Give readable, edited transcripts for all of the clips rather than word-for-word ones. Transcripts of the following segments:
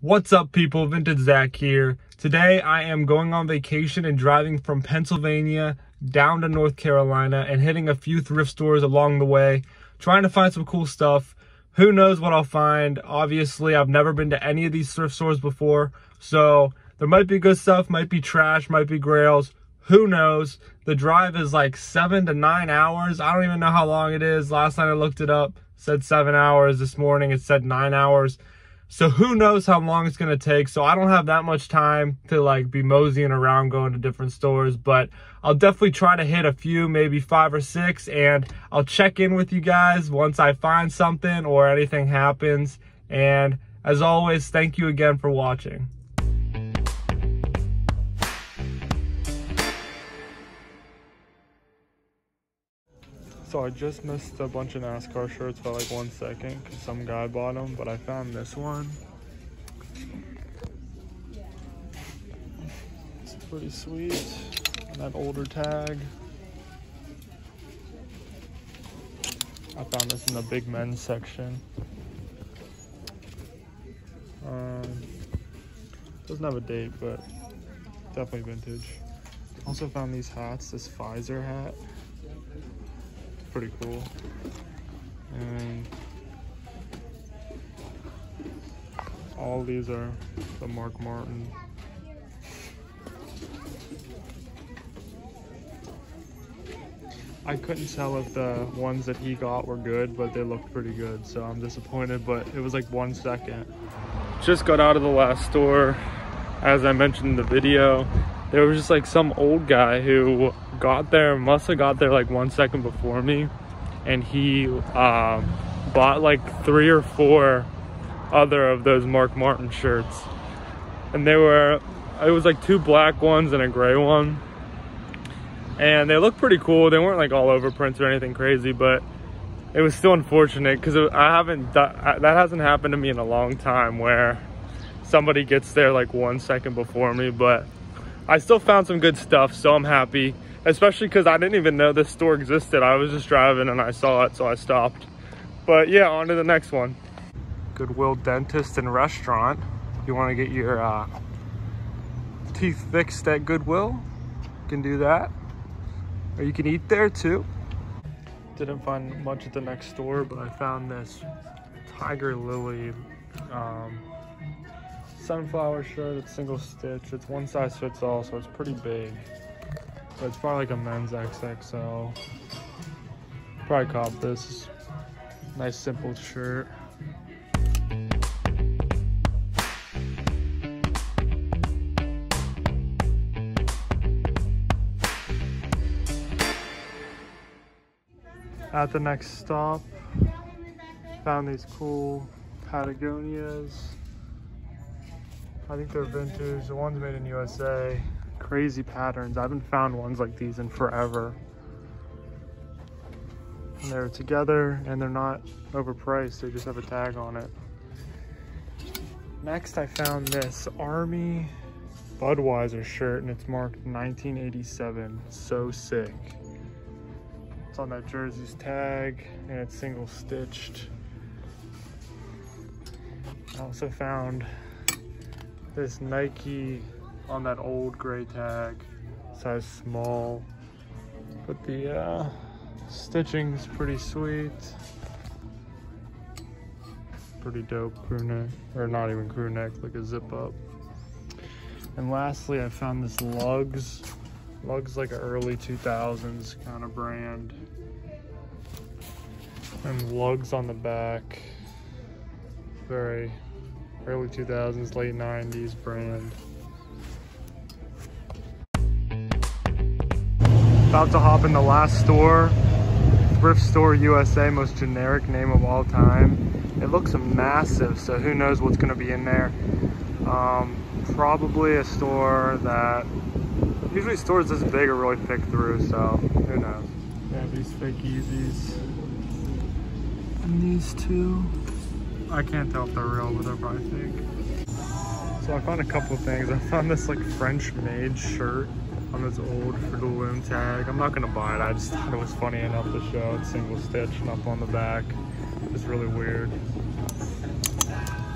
What's up, people? Vintage Zach here. Today I am going on vacation and driving from Pennsylvania down to North Carolina and hitting a few thrift stores along the way, trying to find some cool stuff. Who knows what I'll find? Obviously, I've never been to any of these thrift stores before, so there might be good stuff, might be trash, might be grails. Who knows? The drive is like 7 to 9 hours. I don't even know how long it is. Last night I looked it up, said 7 hours. This morning it said 9 hours. So who knows how long it's gonna take. So I don't have that much time to like be moseying around going to different stores, but I'll definitely try to hit a few, maybe 5 or 6, and I'll check in with you guys once I find something or anything happens. And as always, thank you again for watching. So I just missed a bunch of NASCAR shirts by like 1 second because some guy bought them, but I found this one. It's pretty sweet. And that older tag. I found this in the big men's section. Doesn't have a date, but definitely vintage. Also found these hats, this Pfizer hat. Pretty cool. And all these are the Mark Martin. I couldn't tell if the ones that he got were good, but they looked pretty good, so I'm disappointed, but it was like 1 second. Just got out of the last store. As I mentioned in the video, there was just like some old guy who got there, must have got there like 1 second before me, and he bought like 3 or 4 other of those Mark Martin shirts, and it was like 2 black ones and a gray one, and they looked pretty cool. They weren't like all over prints or anything crazy, but it was still unfortunate because that hasn't happened to me in a long time where somebody gets there like 1 second before me. But I still found some good stuff, so I'm happy, especially because I didn't even know this store existed. I was just driving and I saw it, so I stopped. But yeah, on to the next one. Goodwill Dentist and Restaurant. If you want to get your teeth fixed at Goodwill, you can do that. Or you can eat there too. Didn't find much at the next store, but I found this Tiger Lily sunflower shirt. It's single stitch. It's one size fits all, so it's pretty big. But it's probably like a men's XXL. Probably cop this. Nice simple shirt. At the next stop, found these cool Patagonias. I think they're vintage. The one's made in USA. Crazy patterns. I haven't found ones like these in forever. And they're together and they're not overpriced. They just have a tag on it. Next, I found this Army Budweiser shirt, and it's marked 1987. So sick. It's on that jersey's tag and it's single stitched. I also found this Nike on that old gray tag, size small, but the stitching's pretty sweet. Pretty dope crew neck, or not even crew neck, like a zip up. And lastly, I found this Lugs. Lugs like an early 2000s kind of brand. And Lugs on the back. Very early 2000s, late 90s brand. About to hop in the last store. Thrift Store USA, most generic name of all time. It looks massive, so who knows what's gonna be in there. Probably a store that, usually stores this big are really picked through, so who knows. They have these fake Yeezys. And these two, I can't tell if they're real, but they're probably fake. So I found a couple of things. I found this like French made shirt on this old Fruit of the Loom tag. I'm not gonna buy it. I just thought it was funny enough to show. It's single stitch and up on the back. It's really weird.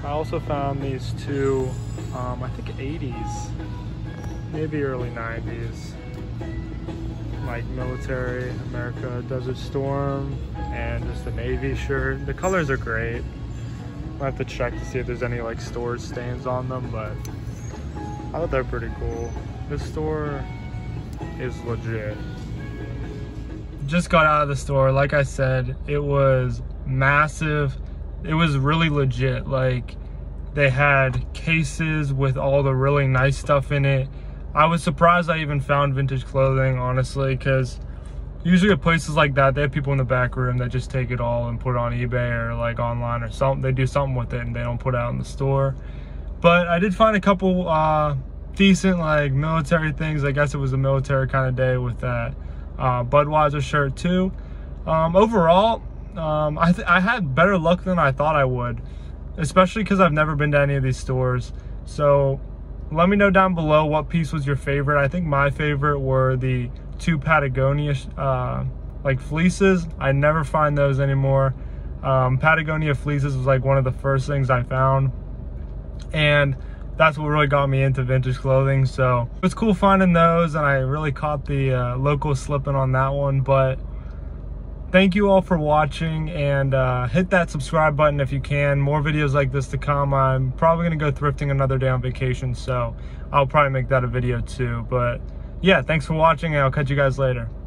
I also found these two, I think 80s, maybe early 90s, like military America Desert Storm, and just a navy shirt. The colors are great. I have to check to see if there's any like storage stains on them, but I thought they're pretty cool. This store is legit. Just got out of the store. Like I said, it was massive. It was really legit. Like, they had cases with all the really nice stuff in it. I was surprised I even found vintage clothing, honestly, because usually at places like that, they have people in the back room that just take it all and put it on eBay or like online or something. They do something with it and they don't put it out in the store. But I did find a couple decent like military things. I guess it was a military kind of day with that Budweiser shirt too. Overall, I had better luck than I thought I would, especially because I've never been to any of these stores. So let me know down below what piece was your favorite. I think my favorite were the two Patagonia like fleeces. I never find those anymore. Patagonia fleeces was like one of the first things I found, and that's what really got me into vintage clothing. So it was cool finding those, and I really caught the local slipping on that one. But thank you all for watching, and hit that subscribe button if you can. More videos like this to come. I'm probably gonna go thrifting another day on vacation, so I'll probably make that a video too. But yeah, thanks for watching, and I'll catch you guys later.